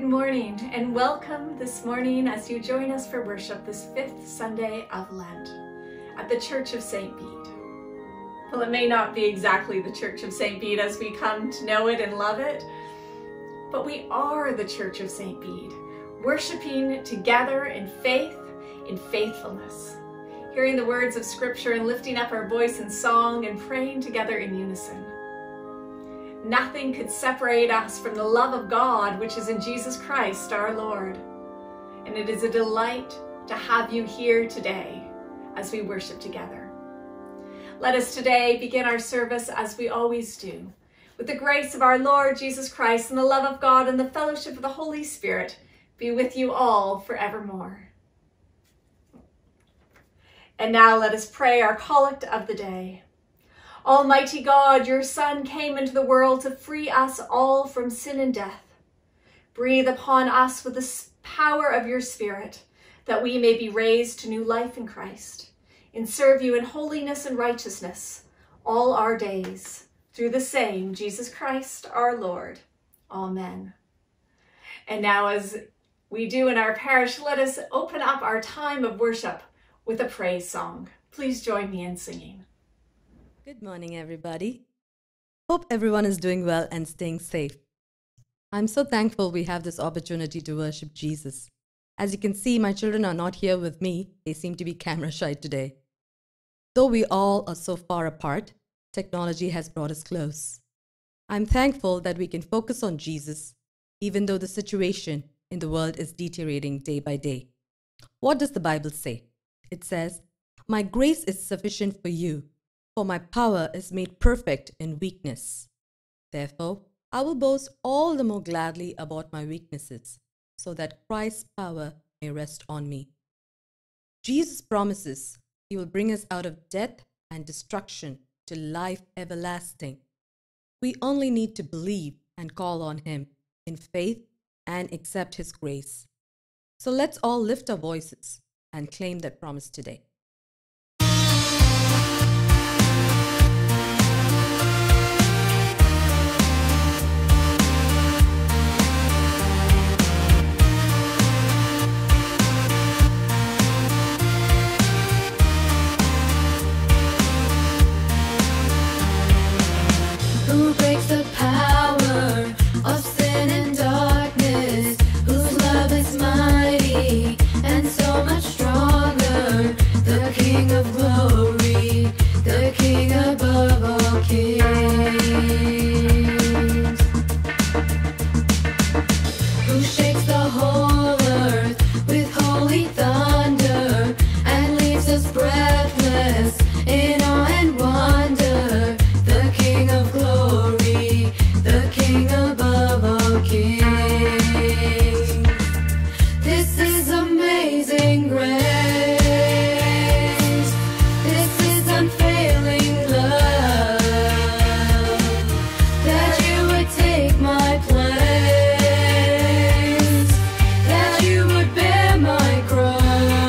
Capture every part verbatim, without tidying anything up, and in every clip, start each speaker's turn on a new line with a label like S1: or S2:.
S1: morning and welcome this morning as you join us for worship this fifth Sunday of Lent at the Church of Saint Bede. Well, it may not be exactly the Church of Saint Bede as we come to know it and love it, but we are the Church of Saint Bede, worshiping together in faith, in faithfulness, hearing the words of Scripture and lifting up our voice in song and praying together in unison. Nothing could separate us from the love of God, which is in Jesus Christ, our Lord. And it is a delight to have you here today as we worship together. Let us today begin our service as we always do, with the grace of our Lord Jesus Christ and the love of God and the fellowship of the Holy Spirit be with you all forevermore. And now let us pray our collect of the day. Almighty God, your Son came into the world to free us all from sin and death. Breathe upon us with the power of your Spirit, that we may be raised to new life in Christ, and serve you in holiness and righteousness all our days, through the same Jesus Christ our Lord. Amen. And now, as we do in our parish, let us open up our time of worship with a praise song. Please join me in singing.
S2: Good morning, everybody. Hope everyone is doing well and staying safe. I'm so thankful we have this opportunity to worship Jesus. As you can see, my children are not here with me. They seem to be camera shy today. Though we all are so far apart, technology has brought us close. I'm thankful that we can focus on Jesus, even though the situation in the world is deteriorating day by day. What does the Bible say? It says, "My grace is sufficient for you, for my power is made perfect in weakness. Therefore, I will boast all the more gladly about my weaknesses, so that Christ's power may rest on me." Jesus promises he will bring us out of death and destruction to life everlasting. We only need to believe and call on him in faith and accept his grace. So let's all lift our voices and claim that promise today.
S3: Who breaks the power of sin and darkness, whose love is mighty and so much stronger, the King of glory, the King above all kings, who shakes the whole earth with holy thunder and leaves us breathless in awe and wonder, the King of glory, the King above all kings. This is amazing grace. This is unfailing love, that you would take my place, that you would bear my cross.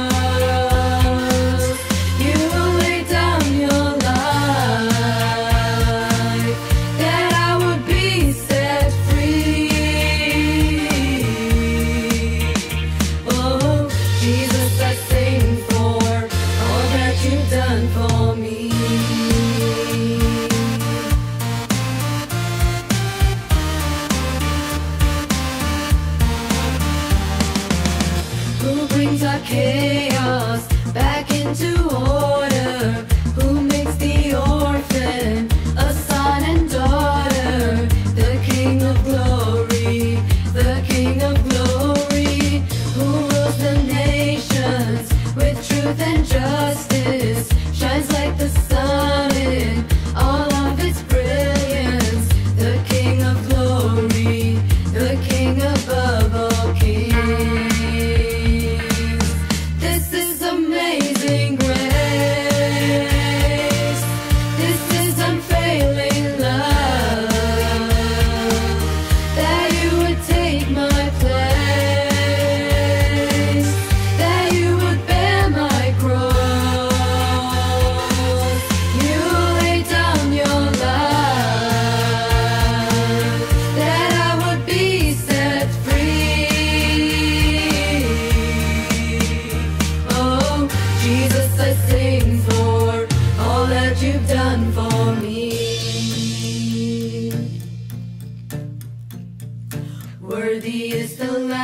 S3: You will lay down your life, that I would be set free. Oh, Jesus, I sing for all that you've done for me. Who brings our chaos back into order, who makes the orphan a son and daughter, the King of glory, the King of glory, who rules the nations with truth and justice, shines like the sun in all of its brilliance, the King of glory, the King above all kings. This is amazing grace.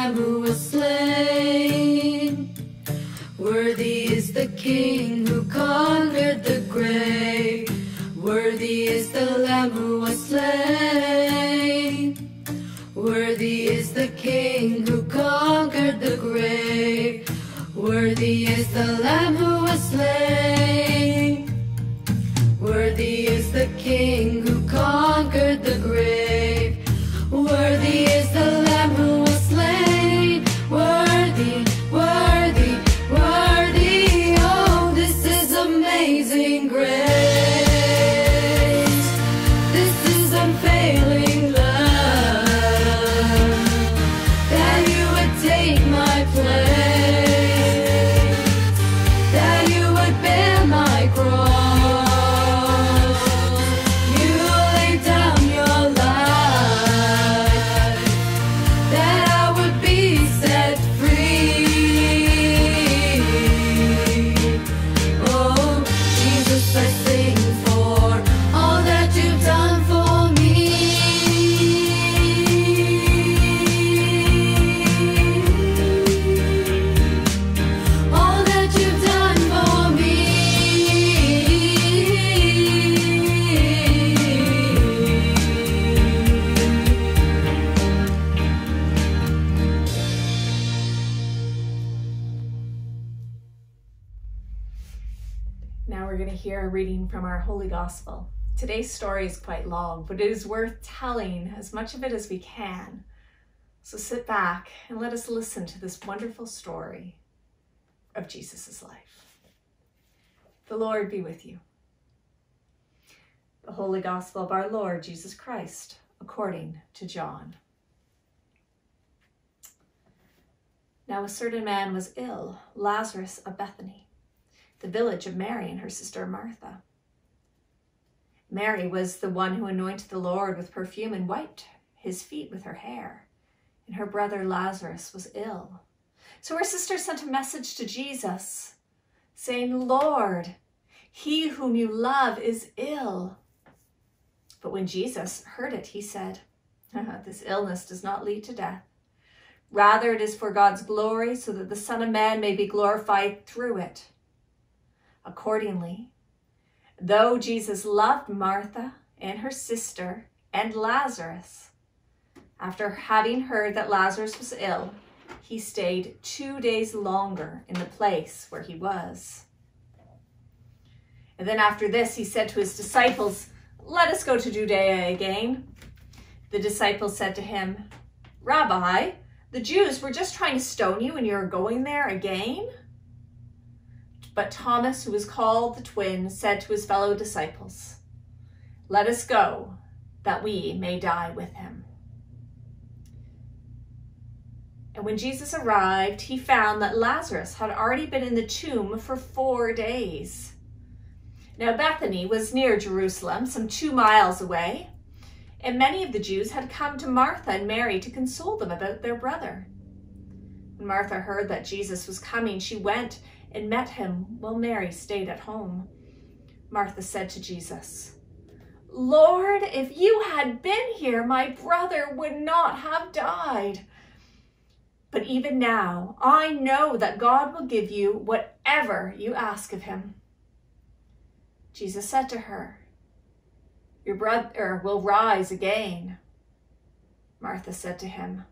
S3: Lamb who was slain. Worthy is the King who conquered the grave. Worthy is the Lamb who was slain. Worthy is the King who conquered the grave. Worthy is the Lamb who was slain. Worthy is the King who conquered the grave. Worthy is the Lamb who was slain. Worthy, worthy, worthy. Oh, this is amazing grace. This is unfailing love. That you would take my place. That you would bear my cross.
S1: Now we're going to hear a reading from our Holy Gospel. Today's story is quite long, but it is worth telling as much of it as we can. So sit back and let us listen to this wonderful story of Jesus' life. The Lord be with you. The Holy Gospel of our Lord Jesus Christ, according to John. Now a certain man was ill, Lazarus of Bethany, the village of Mary and her sister Martha. Mary was the one who anointed the Lord with perfume and wiped his feet with her hair, and her brother Lazarus was ill. So her sister sent a message to Jesus, saying, "Lord, he whom you love is ill." But when Jesus heard it, he said, "This illness does not lead to death. Rather, it is for God's glory, so that the Son of Man may be glorified through it." Accordingly, though Jesus loved Martha and her sister and Lazarus, after having heard that Lazarus was ill, he stayed two days longer in the place where he was. And then after this, he said to his disciples, "Let us go to Judea again." The disciples said to him, "Rabbi, the Jews were just trying to stone you and you're going there again?" But Thomas, who was called the twin, said to his fellow disciples, "Let us go, that we may die with him." And when Jesus arrived, he found that Lazarus had already been in the tomb for four days. Now Bethany was near Jerusalem, some two miles away, and many of the Jews had come to Martha and Mary to console them about their brother. When Martha heard that Jesus was coming, she went and met him while Mary stayed at home. Martha said to Jesus, "Lord, if you had been here, my brother would not have died. But even now, I know that God will give you whatever you ask of him." Jesus said to her, "Your brother will rise again." Martha said to him,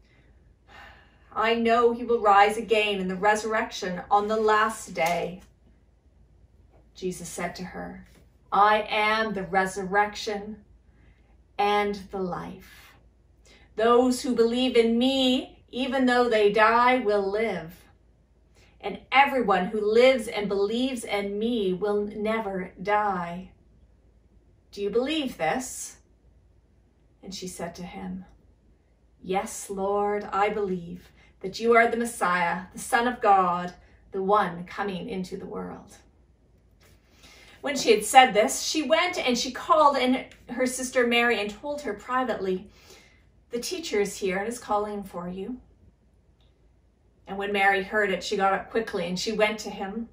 S1: "I know he will rise again in the resurrection on the last day." Jesus said to her, "I am the resurrection and the life. Those who believe in me, even though they die, will live. And everyone who lives and believes in me will never die. Do you believe this?" And she said to him, "Yes, Lord, I believe that you are the Messiah, the Son of God, the one coming into the world." When she had said this, she went and she called in her sister Mary and told her privately, "The teacher is here and is calling for you." And when Mary heard it, she got up quickly and she went to him.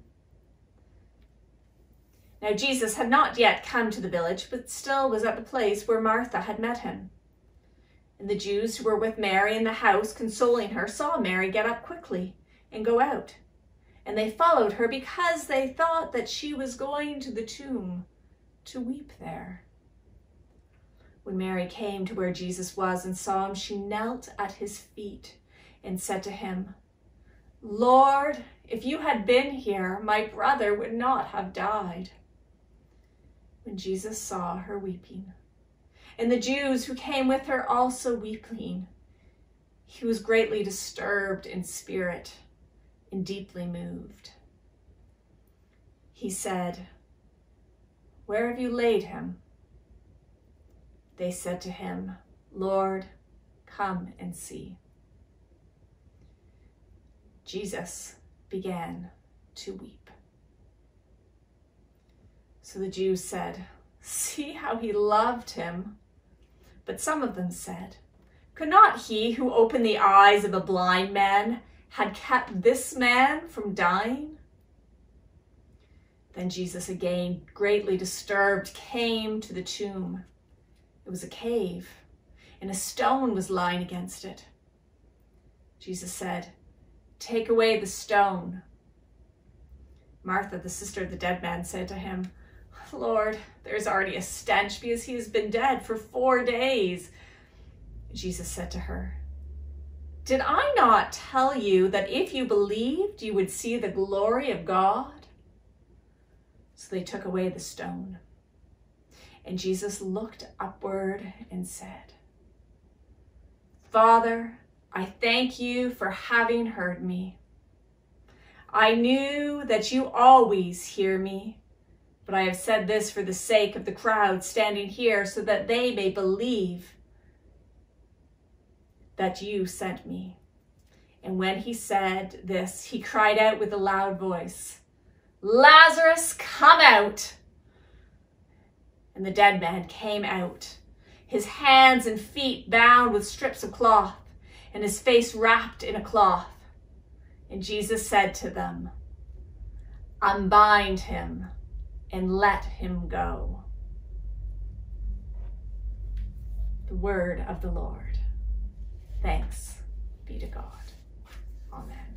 S1: Now Jesus had not yet come to the village, but still was at the place where Martha had met him. And the Jews who were with Mary in the house consoling her saw Mary get up quickly and go out. And they followed her because they thought that she was going to the tomb to weep there. When Mary came to where Jesus was and saw him, she knelt at his feet and said to him, "Lord, if you had been here, my brother would not have died." When Jesus saw her weeping, and the Jews who came with her also weeping, he was greatly disturbed in spirit and deeply moved. He said, "Where have you laid him?" They said to him, "Lord, come and see." Jesus began to weep. So the Jews said, "See how he loved him." But some of them said, "Could not he who opened the eyes of a blind man had kept this man from dying?" Then Jesus, again greatly disturbed, came to the tomb. It was a cave, and a stone was lying against it. Jesus said, "Take away the stone." Martha, the sister of the dead man, said to him, "Lord, there's already a stench because he has been dead for four days." Jesus said to her, "Did I not tell you that if you believed, you would see the glory of God?" So they took away the stone. And Jesus looked upward and said, "Father, I thank you for having heard me. I knew that you always hear me, but I have said this for the sake of the crowd standing here, so that they may believe that you sent me." And when he said this, he cried out with a loud voice, "Lazarus, come out!" And the dead man came out, his hands and feet bound with strips of cloth, and his face wrapped in a cloth. And Jesus said to them, "Unbind him and let him go." The word of the Lord. Thanks be to God. Amen.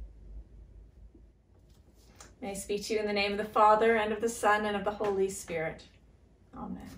S1: May I speak to you in the name of the Father, and of the Son, and of the Holy Spirit. Amen.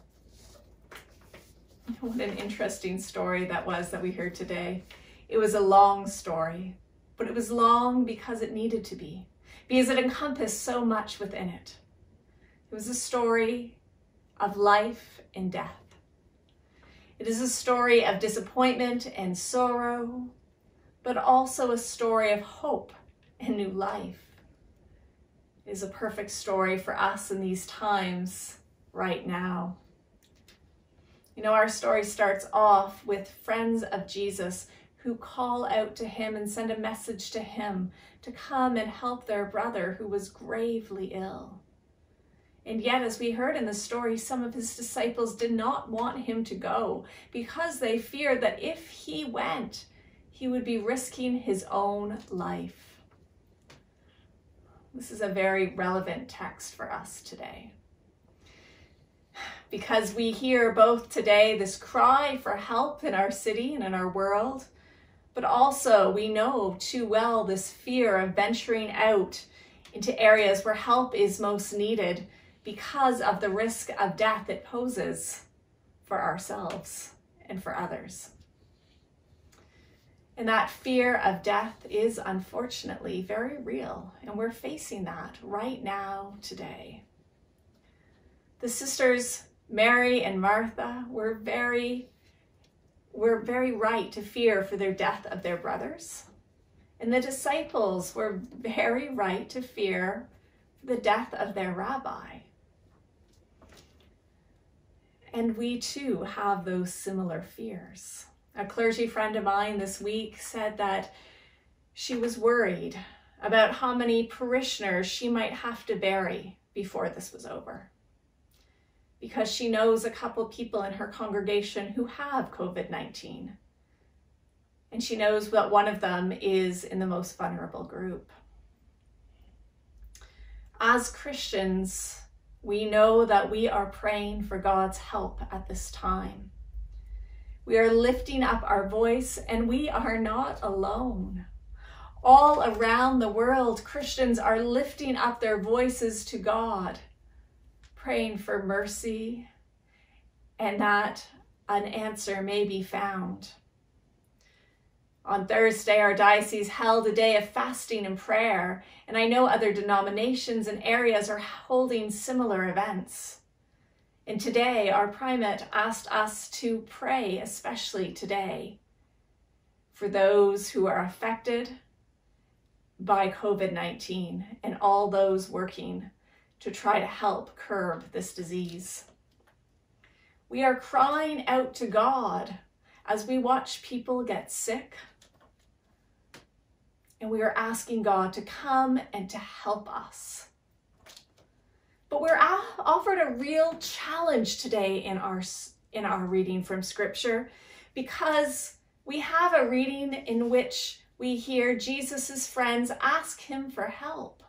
S1: What an interesting story that was that we heard today. It was a long story, but it was long because it needed to be, because it encompassed so much within it. It was a story of life and death. It is a story of disappointment and sorrow, but also a story of hope and new life. It is a perfect story for us in these times right now. You know, our story starts off with friends of Jesus who call out to him and send a message to him to come and help their brother who was gravely ill. And yet, as we heard in the story, some of his disciples did not want him to go because they feared that if he went, he would be risking his own life. This is a very relevant text for us today, because we hear both today this cry for help in our city and in our world, but also we know too well this fear of venturing out into areas where help is most needed because of the risk of death it poses for ourselves and for others. And that fear of death is unfortunately very real, and we're facing that right now today. The sisters Mary and Martha were very, were very right to fear for their death of their brothers. And the disciples were very right to fear the death of their rabbi. And we too have those similar fears. A clergy friend of mine this week said that she was worried about how many parishioners she might have to bury before this was over, because she knows a couple people in her congregation who have COVID nineteen. And she knows that one of them is in the most vulnerable group. As Christians, we know that we are praying for God's help at this time. We are lifting up our voice, and we are not alone. All around the world, Christians are lifting up their voices to God, praying for mercy and that an answer may be found. On Thursday, our diocese held a day of fasting and prayer, and I know other denominations and areas are holding similar events. And today, our primate asked us to pray, especially today, for those who are affected by COVID nineteen and all those working to try to help curb this disease. We are crying out to God as we watch people get sick, and we are asking God to come and to help us. But we're offered a real challenge today in our, in our reading from Scripture, because we have a reading in which we hear Jesus's friends ask him for help.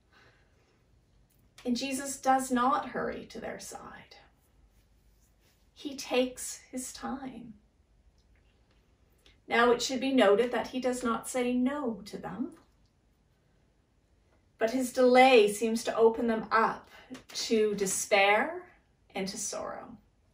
S1: And Jesus does not hurry to their side. He takes his time. Now, it should be noted that he does not say no to them, but his delay seems to open them up to despair and to sorrow.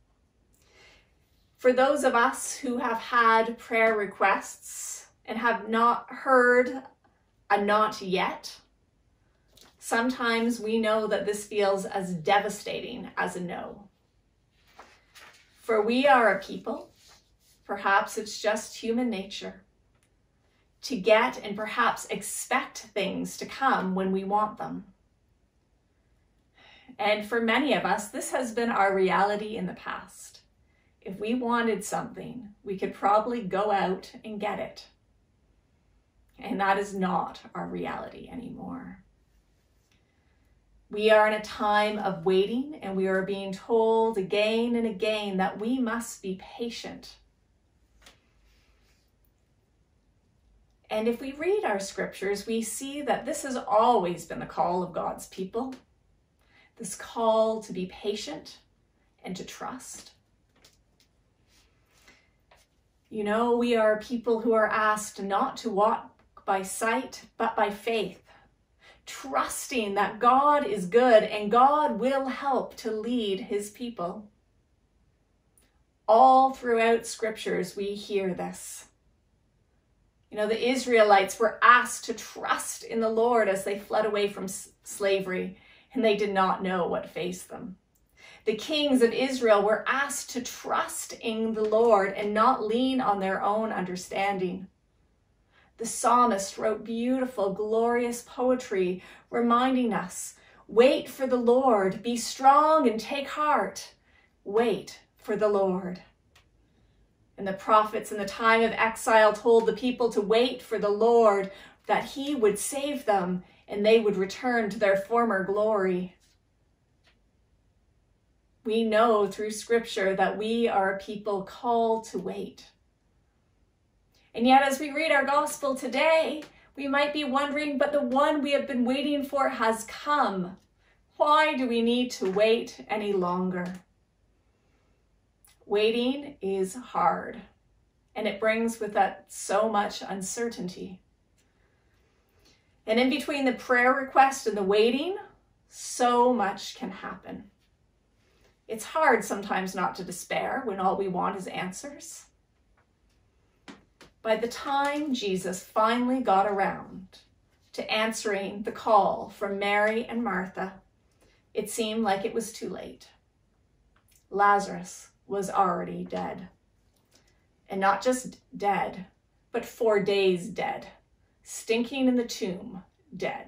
S1: For those of us who have had prayer requests and have not heard a not yet, sometimes we know that this feels as devastating as a no. For we are a people, perhaps it's just human nature, to get and perhaps expect things to come when we want them. And for many of us, this has been our reality in the past. If we wanted something, we could probably go out and get it. And that is not our reality anymore. We are in a time of waiting, and we are being told again and again that we must be patient. And if we read our scriptures, we see that this has always been the call of God's people. This call to be patient and to trust. You know, we are people who are asked not to walk by sight, but by faith, trusting that God is good and God will help to lead his people. All throughout scriptures, we hear this. You know, the Israelites were asked to trust in the Lord as they fled away from s- slavery, and they did not know what faced them. The kings of Israel were asked to trust in the Lord and not lean on their own understanding. The psalmist wrote beautiful, glorious poetry reminding us, wait for the Lord, be strong and take heart. Wait for the Lord. And the prophets in the time of exile told the people to wait for the Lord, that he would save them and they would return to their former glory. We know through scripture that we are a people called to wait. And yet, as we read our gospel today, we might be wondering, but the one we have been waiting for has come. Why do we need to wait any longer? Waiting is hard, and it brings with it so much uncertainty. And in between the prayer request and the waiting, so much can happen. It's hard sometimes not to despair when all we want is answers. By the time Jesus finally got around to answering the call from Mary and Martha, it seemed like it was too late. Lazarus was already dead. And not just dead, but four days dead, stinking in the tomb, dead.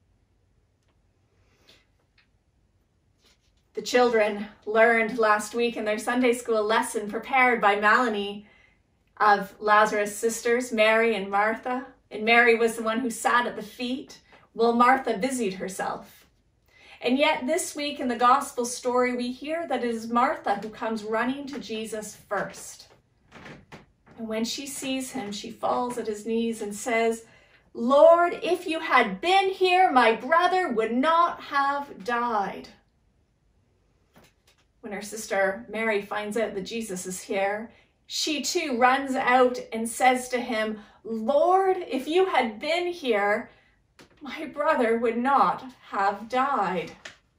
S1: The children learned last week in their Sunday school lesson prepared by Melanie of Lazarus' sisters, Mary and Martha. And Mary was the one who sat at the feet while Martha busied herself. And yet this week in the gospel story, we hear that it is Martha who comes running to Jesus first. And when she sees him, she falls at his knees and says, Lord, if you had been here, my brother would not have died. When her sister Mary finds out that Jesus is here, She too runs out and says to him, "Lord, if you had been here, my brother would not have died."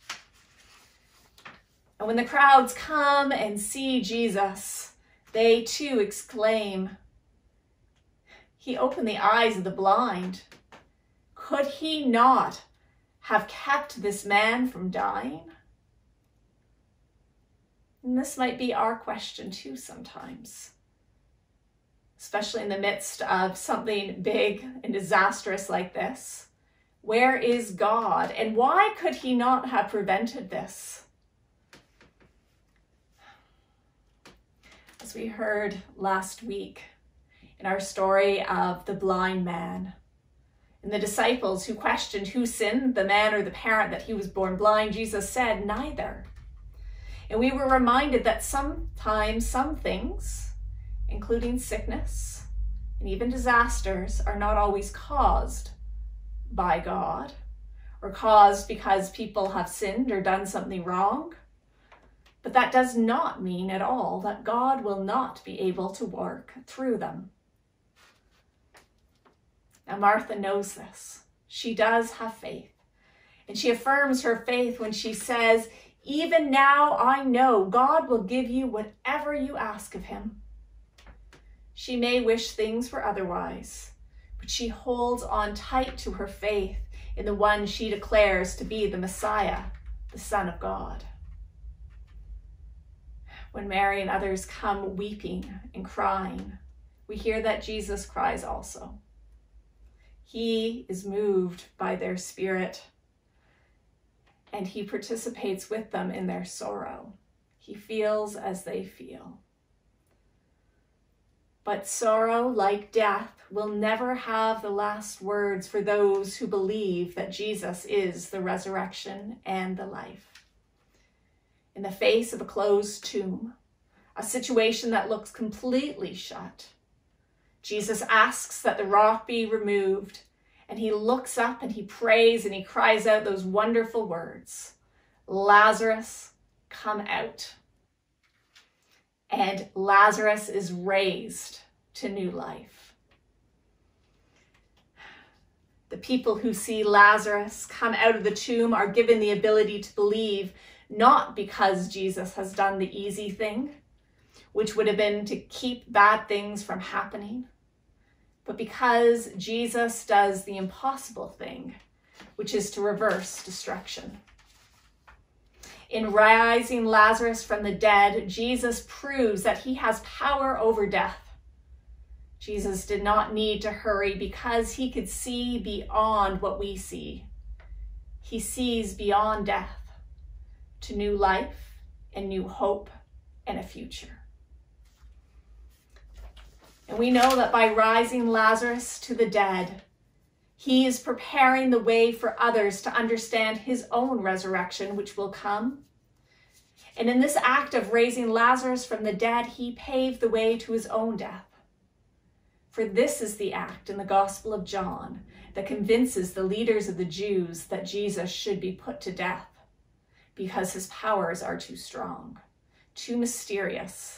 S1: And when the crowds come and see Jesus, they too exclaim, "He opened the eyes of the blind. Could he not have kept this man from dying?" And this might be our question too sometimes, especially in the midst of something big and disastrous like this. Where is God? And why could he not have prevented this? As we heard last week in our story of the blind man and the disciples who questioned who sinned, the man or the parent that he was born blind, Jesus said, "Neither." And we were reminded that sometimes some things, including sickness and even disasters, are not always caused by God or caused because people have sinned or done something wrong. But that does not mean at all that God will not be able to work through them. Now, Martha knows this. She does have faith. And she affirms her faith when she says, "Even now I know God will give you whatever you ask of him." She may wish things were otherwise, but she holds on tight to her faith in the one she declares to be the Messiah, the Son of God. When Mary and others come weeping and crying, we hear that Jesus cries also. He is moved by their spirit, and he participates with them in their sorrow. He feels as they feel. But sorrow, like death, will never have the last words for those who believe that Jesus is the resurrection and the life. In the face of a closed tomb, a situation that looks completely shut, Jesus asks that the rock be removed, and he looks up and he prays and he cries out those wonderful words, "Lazarus, come out." And Lazarus is raised to new life. The people who see Lazarus come out of the tomb are given the ability to believe, not because Jesus has done the easy thing, which would have been to keep bad things from happening, but because Jesus does the impossible thing, which is to reverse destruction. In rising Lazarus from the dead, Jesus proves that he has power over death. Jesus did not need to hurry because he could see beyond what we see. He sees beyond death to new life and new hope and a future. And we know that by rising Lazarus to the dead, he is preparing the way for others to understand his own resurrection, which will come. And in this act of raising Lazarus from the dead, he paved the way to his own death. For this is the act in the Gospel of John that convinces the leaders of the Jews that Jesus should be put to death because his powers are too strong, too mysterious.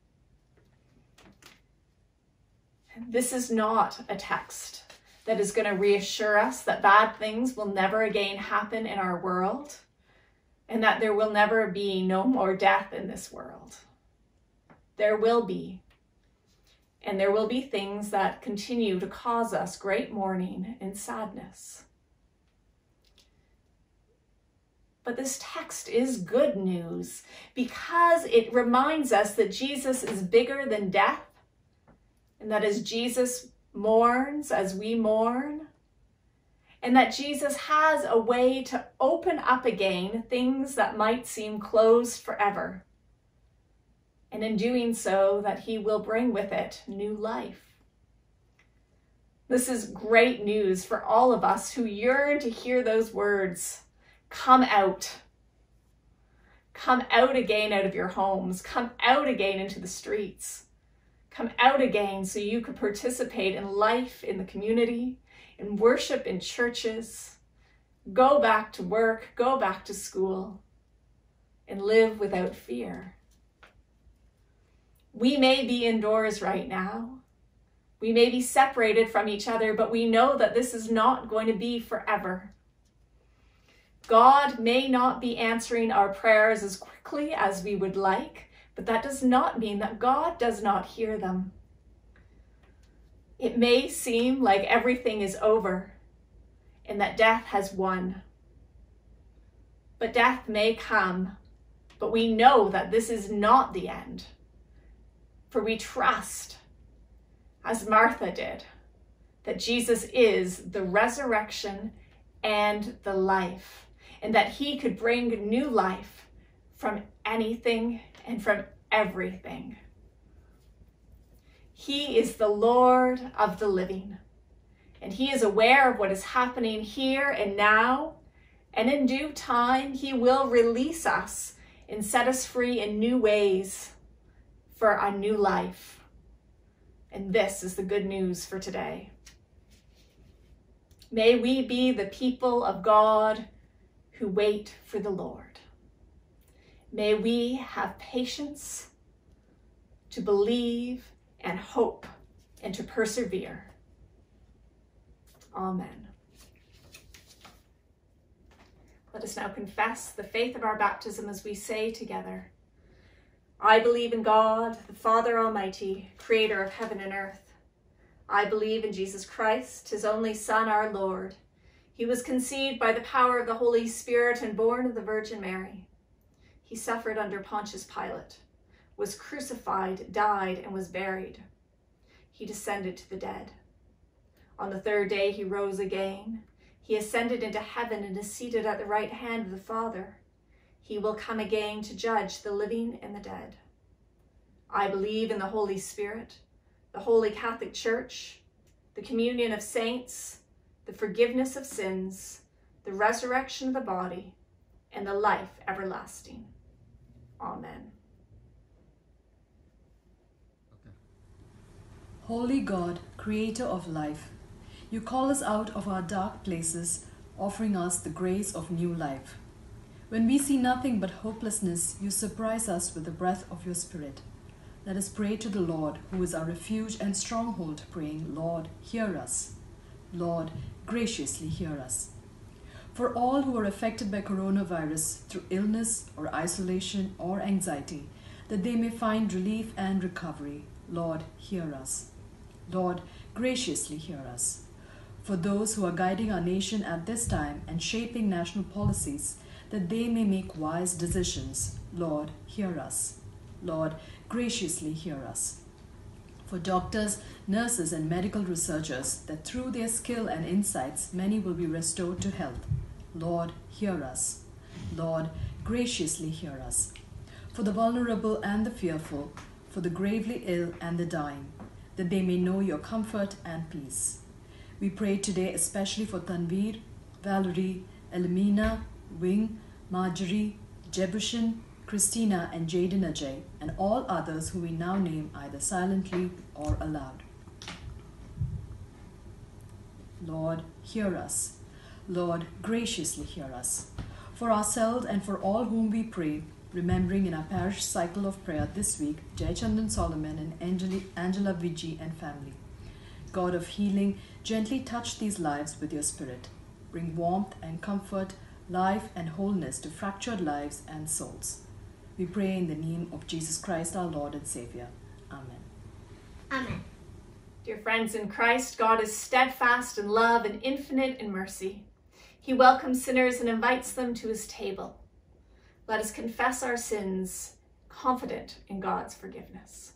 S1: This is not a text that is going to reassure us that bad things will never again happen in our world and that there will never be no more death in this world. There will be, and there will be things that continue to cause us great mourning and sadness. But this text is good news because it reminds us that Jesus is bigger than death, and that as Jesus mourns, as we mourn, and that Jesus has a way to open up again things that might seem closed forever. And in doing so, that he will bring with it new life. This is great news for all of us who yearn to hear those words, "Come out." Come out again out of your homes. Come out again into the streets. Come out again so you could participate in life in the community, in worship in churches, go back to work, go back to school, and live without fear. We may be indoors right now. We may be separated from each other, but we know that this is not going to be forever. God may not be answering our prayers as quickly as we would like, but that does not mean that God does not hear them. It may seem like everything is over and that death has won. But death may come, but we know that this is not the end. For we trust, as Martha did, that Jesus is the resurrection and the life, and that he could bring new life from anything and from everything. He is the Lord of the living, and he is aware of what is happening here and now, and in due time, he will release us and set us free in new ways for a new life. And this is the good news for today. May we be the people of God who wait for the Lord. May we have patience to believe and hope and to persevere. Amen. Let us now confess the faith of our baptism as we say together, I believe in God, the Father Almighty, creator of heaven and earth. I believe in Jesus Christ, his only Son, our Lord. He was conceived by the power of the Holy Spirit and born of the Virgin Mary. He suffered under Pontius Pilate, was crucified, died, and was buried. He descended to the dead. On the third day he rose again. He ascended into heaven and is seated at the right hand of the Father. He will come again to judge the living and the dead. I believe in the Holy Spirit, the Holy Catholic Church, the communion of saints, the forgiveness of sins, the resurrection of the body, and the life everlasting. Amen.
S4: Holy God, creator of life, you call us out of our dark places, offering us the grace of new life. When we see nothing but hopelessness, you surprise us with the breath of your Spirit. Let us pray to the Lord, who is our refuge and stronghold, praying, Lord, hear us. Lord, graciously hear us. For all who are affected by coronavirus through illness or isolation or anxiety, that they may find relief and recovery, Lord, hear us. Lord, graciously hear us. For those who are guiding our nation at this time and shaping national policies, that they may make wise decisions, Lord, hear us. Lord, graciously hear us. For doctors, nurses, and medical researchers, that through their skill and insights, many will be restored to health, Lord, hear us. Lord, graciously hear us. For the vulnerable and the fearful, for the gravely ill and the dying, that they may know your comfort and peace. We pray today especially for Tanveer, Valerie, Elmina, Wing, Marjorie, Jebushin, Christina, and Jaden Ajay, and all others who we now name either silently or aloud. Lord, hear us. Lord, graciously hear us. For ourselves and for all whom we pray, remembering in our parish cycle of prayer this week, Jayachandan Solomon and Angeli, Angela Vijay and family. God of healing, gently touch these lives with your Spirit. Bring warmth and comfort, life and wholeness to fractured lives and souls. We pray in the name of Jesus Christ, our Lord and Savior. Amen.
S5: Amen.
S1: Dear friends in Christ, God is steadfast in love and infinite in mercy. He welcomes sinners and invites them to his table. Let us confess our sins, confident in God's forgiveness.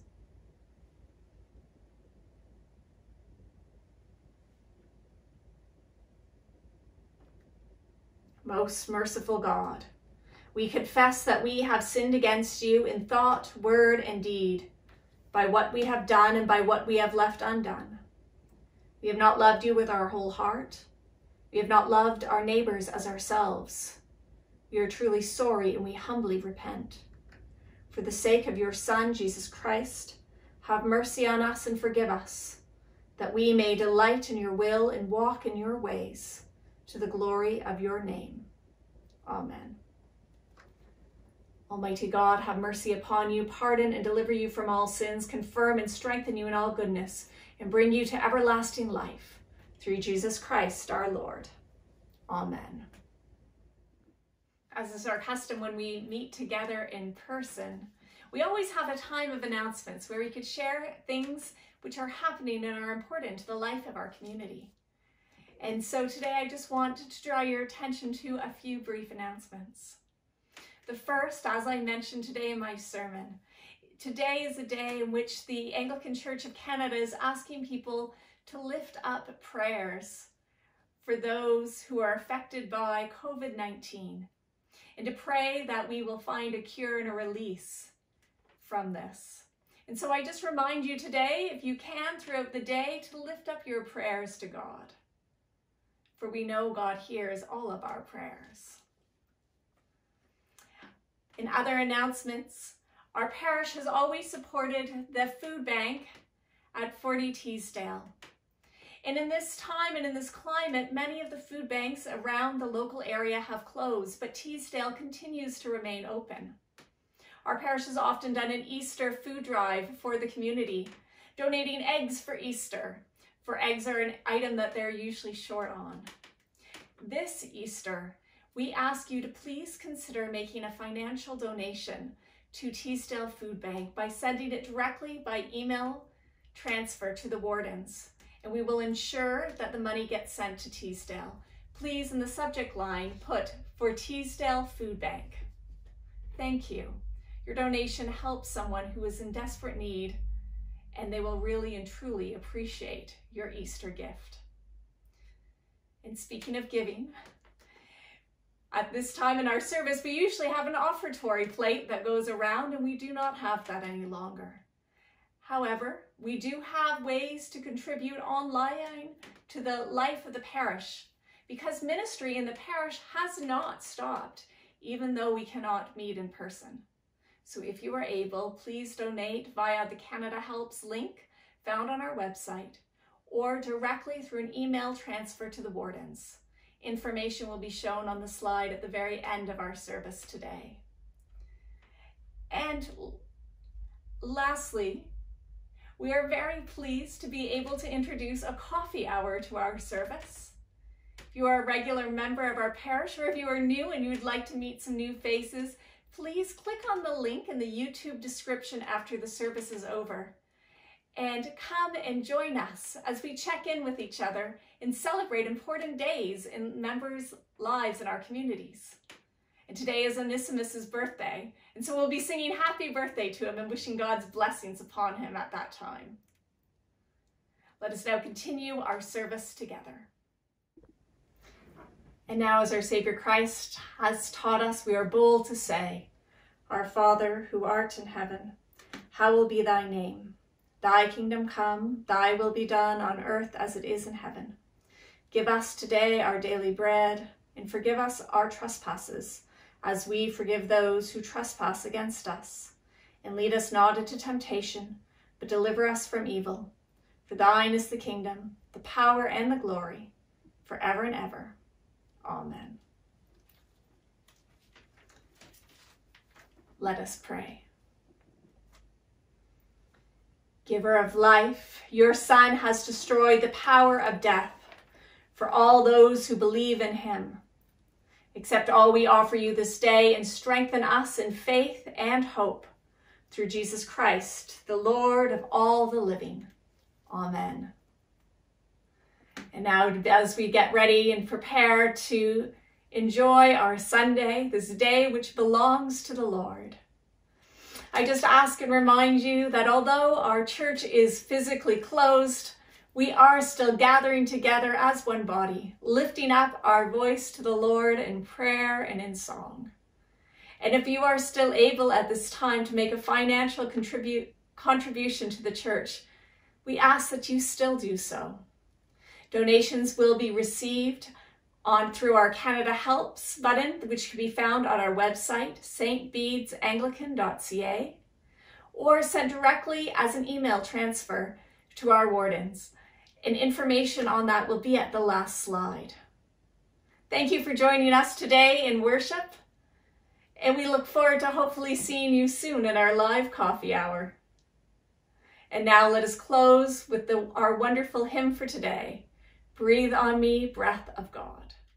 S1: Most merciful God, we confess that we have sinned against you in thought, word, and deed, by what we have done and by what we have left undone. We have not loved you with our whole heart. We have not loved our neighbors as ourselves. We are truly sorry and we humbly repent. For the sake of your Son, Jesus Christ, have mercy on us and forgive us, that we may delight in your will and walk in your ways, to the glory of your name. Amen. Almighty God, have mercy upon you, pardon and deliver you from all sins, confirm and strengthen you in all goodness, and bring you to everlasting life. Through Jesus Christ our Lord. Amen. As is our custom when we meet together in person, we always have a time of announcements where we could share things which are happening and are important to the life of our community. And so today I just wanted to draw your attention to a few brief announcements. The first, as I mentioned today in my sermon, today is a day in which the Anglican Church of Canada is asking people to lift up prayers for those who are affected by COVID nineteen, and to pray that we will find a cure and a release from this. And so I just remind you today, if you can throughout the day, to lift up your prayers to God, for we know God hears all of our prayers. In other announcements, our parish has always supported the food bank at forty Teesdale. And in this time and in this climate, many of the food banks around the local area have closed, but Teesdale continues to remain open. Our parish has often done an Easter food drive for the community, donating eggs for Easter, for eggs are an item that they're usually short on. This Easter, we ask you to please consider making a financial donation to Teesdale Food Bank by sending it directly by email transfer to the wardens, and we will ensure that the money gets sent to Teesdale. Please, in the subject line, put for Teesdale Food Bank. Thank you. Your donation helps someone who is in desperate need, and they will really and truly appreciate your Easter gift. And speaking of giving, at this time in our service, we usually have an offertory plate that goes around, and we do not have that any longer. However, we do have ways to contribute online to the life of the parish, because ministry in the parish has not stopped, even though we cannot meet in person. So if you are able, please donate via the Canada Helps link found on our website, or directly through an email transfer to the wardens. Information will be shown on the slide at the very end of our service today. And lastly, we are very pleased to be able to introduce a coffee hour to our service. If you are a regular member of our parish, or if you are new and you would like to meet some new faces, please click on the link in the YouTube description after the service is over, and come and join us as we check in with each other and celebrate important days in members' lives in our communities. And today is Onesimus's birthday, and so we'll be singing happy birthday to him and wishing God's blessings upon him at that time. Let us now continue our service together. And now, as our Savior Christ has taught us, we are bold to say, Our Father, who art in heaven, hallowed be thy name. Thy kingdom come, thy will be done on earth as it is in heaven. Give us today our daily bread, and forgive us our trespasses, as we forgive those who trespass against us. And lead us not into temptation, but deliver us from evil. For thine is the kingdom, the power, and the glory, forever and ever. Amen. Let us pray. Giver of life, your Son has destroyed the power of death for all those who believe in him. Accept all we offer you this day and strengthen us in faith and hope through Jesus Christ, the Lord of all the living. Amen. And now, as we get ready and prepare to enjoy our Sunday, this day which belongs to the Lord, I just ask and remind you that although our church is physically closed, we are still gathering together as one body, lifting up our voice to the Lord in prayer and in song. And if you are still able at this time to make a financial contribute, contribution to the church, we ask that you still do so. Donations will be received on through our Canada Helps button, which can be found on our website, s t bedes anglican dot c a, or sent directly as an email transfer to our wardens. And information on that will be at the last slide. Thank you for joining us today in worship. And we look forward to hopefully seeing you soon at our live coffee hour. And now let us close with the, our wonderful hymn for today, Breathe on Me, Breath of God.